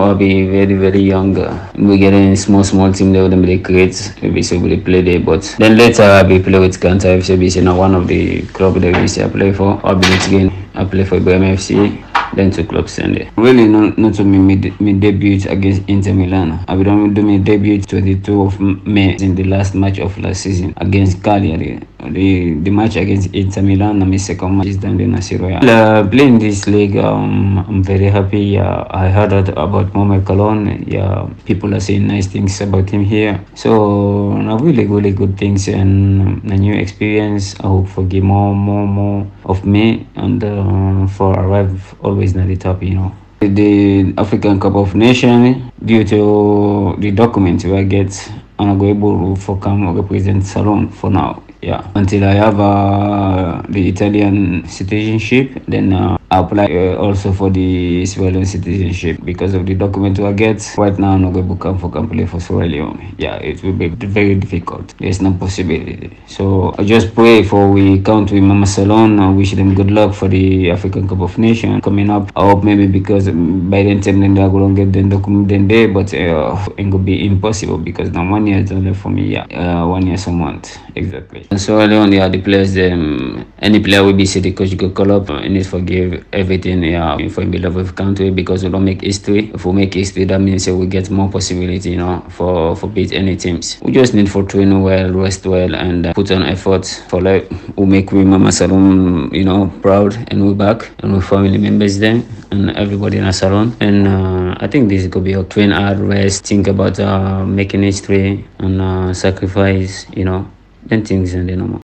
I'll be very, very young. We get in small team there, them they create, maybe so we play there. But then later I'll be play with Ganta FC, be now one of the club that we I play for. I'll be again, I play for Ibrahim FC. Then to Club Sunday. Really, not to me debut against Inter Milan. I will do my debut 22 of May in the last match of last season against Cagliari. The match against Inter Milan, and my second match is done in Nasir. Playing this league, I'm very happy. I heard about Mohamed Kalon. Yeah, people are saying nice things about him here. So, really good things and a new experience. I hope for give more of me and for arrive always at the top, The African Cup of Nations, due to the document I get, I'm going able to come represent Salon for now. Yeah, until I have the Italian citizenship, then I apply also for the Sierra Leone citizenship because of the document I get. Right now, I'm not going to come for play for Sierra Leone. Yeah, it will be very difficult. There's no possibility. So I just pray for we count with Mama Salon. I wish them good luck for the African Cup of Nations coming up. I hope maybe because by then time then they're going to get the document then there, but it will be impossible because now 1 year is only for me. Yeah, 1 year some month exactly. And so early on, the players, any player will be said the coach could call up and need forgive everything. Yeah, for the love of country because we don't make history. If we make history, that means we get more possibility, for beat any teams. We just need for train well, rest well, and put on effort for like we make we Mama Salon, proud, and we're back and we family members then and everybody in a salon. And I think this could be a train hard, rest, think about making history and sacrifice, then things and